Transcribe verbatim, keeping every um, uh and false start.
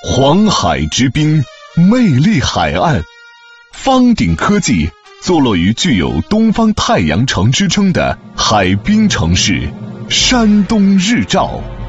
黄海之滨，魅力海岸。方鼎科技坐落于具有东方太阳城之称的海滨城市山东日照。